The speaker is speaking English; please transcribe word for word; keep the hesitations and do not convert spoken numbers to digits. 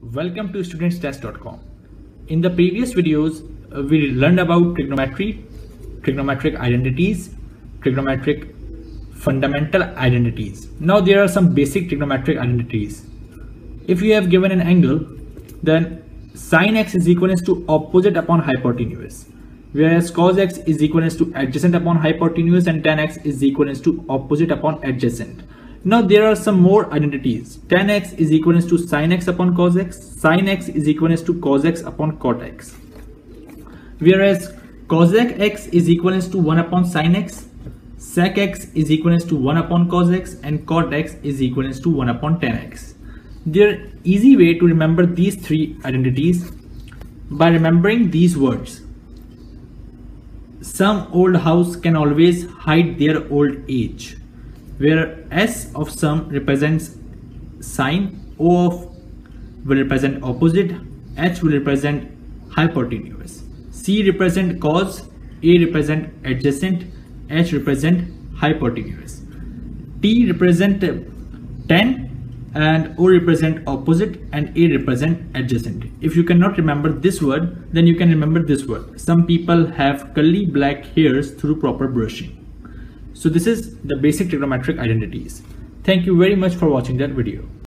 Welcome to students test dot com. In the previous videos, uh, we learned about trigonometry, trigonometric identities, trigonometric fundamental identities. Now there are some basic trigonometric identities. If you have given an angle, then sin x is equal to opposite upon hypotenuse, whereas cos x is equal to adjacent upon hypotenuse and tan x is equal to opposite upon adjacent. Now there are some more identities. Tan x is equal to sin x upon cos x, sin x is equal to cos x upon cot x, whereas cosec x is equal to one upon sin x, sec x is equal to one upon cos x, and cot x is equal to one upon tan x. There easy way to remember these three identities by remembering these words. Some old house can always hide their old age, where S of sum represents sine, O of will represent opposite, H will represent hypotenuse, C represent cos, A represent adjacent, H represent hypotenuse, T represent tan, and O represent opposite, and A represent adjacent. If you cannot remember this word, then you can remember this word. Some people have curly black hairs through proper brushing. So this is the basic trigonometric identities. Thank you very much for watching that video.